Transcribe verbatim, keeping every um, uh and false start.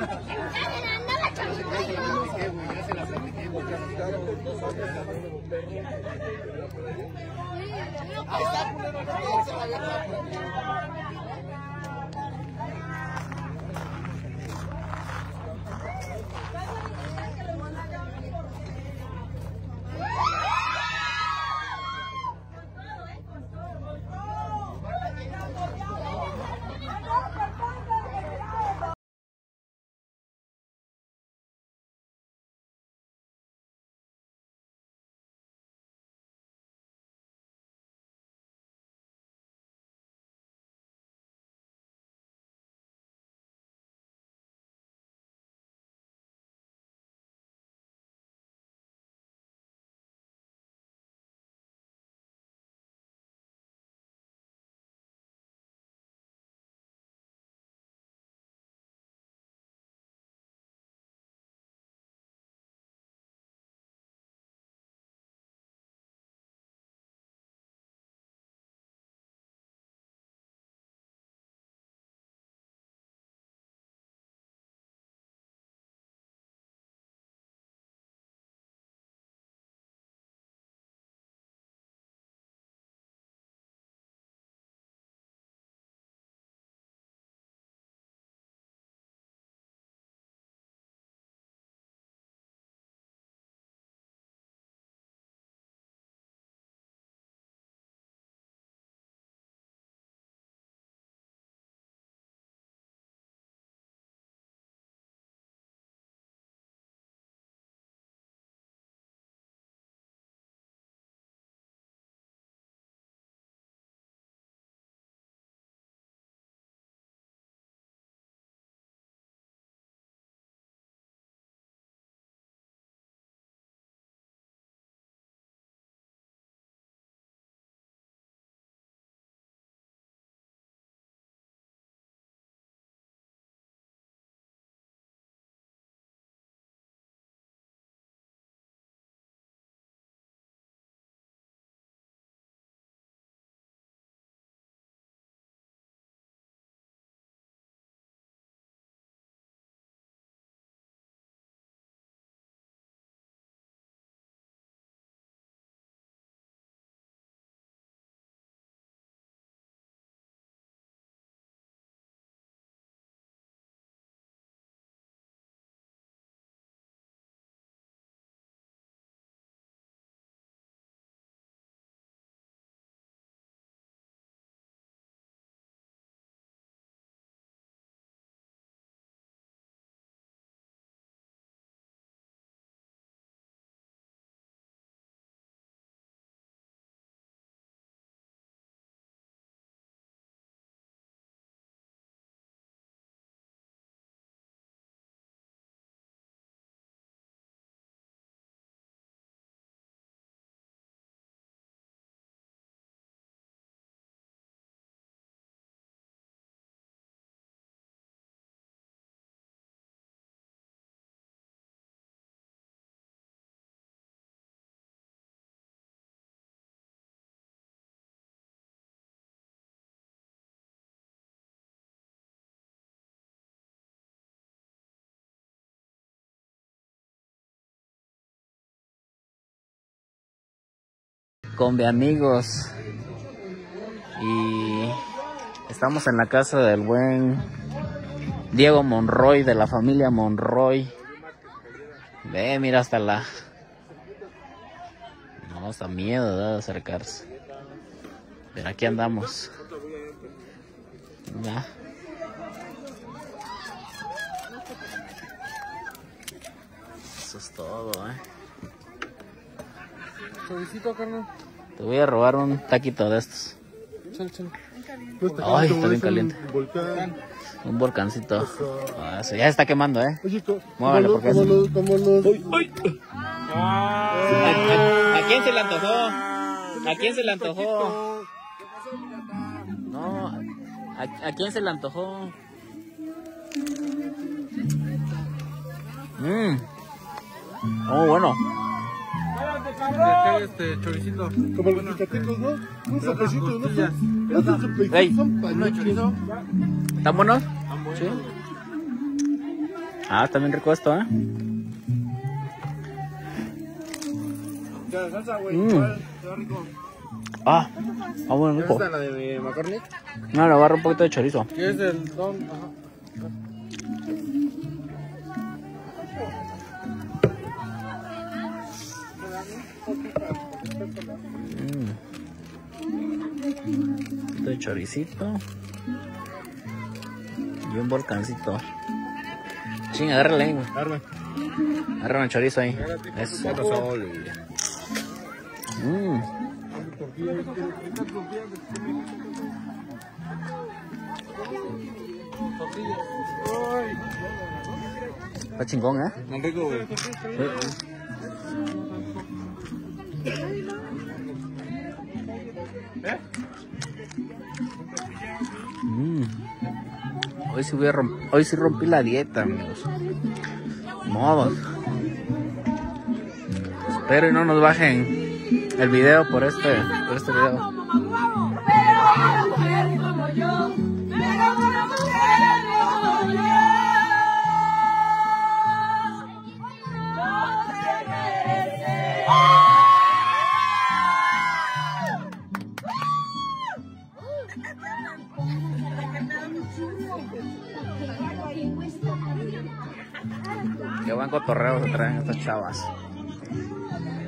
Con mi amigos y estamos en la casa del buen Diego Monroy, de la familia Monroy. Ve, mira, hasta la... No, hasta miedo de acercarse. Pero aquí andamos. Ya. Eso es todo, eh. Suavecito, carnal. Te voy a robar un taquito de estos. Chal, chal. Ay, está bien caliente. Un volcancito. Ah, sí, ya está quemando, eh. Muévale, porque es... ¿A, ¿A quién se le antojó? ¿A quién se le antojó? No, ¿a, a quién se le antojó? Mmm. Oh, bueno. Este choricito. Como los picatecos, ¿no? Un sopecito, ¿no? Estos sopecitos Ey. son palitos. ¿Están buenos? Están buenos. Sí. Ah, está bien rico esto, ¿eh? Ya, salsa, güey. Mm. Igual, está rico. Ah, ah, bueno, rico. ¿Esta es la de McCartney? No, le agarro un poquito de chorizo. ¿Qué es el don? Ajá. Mm. Un poquito de choricito. Y un volcancito. Ching, agárrale. Arme. Agarra el chorizo ahí. Eso. Mm. Está chingón, ¿eh? Muy rico, güey. Mm. Hoy sí voy a romp- hoy sí rompí la dieta, amigos. Modos. Espero y no nos bajen el video por este, por este video. Qué buen cotorreo se traen estas chavas.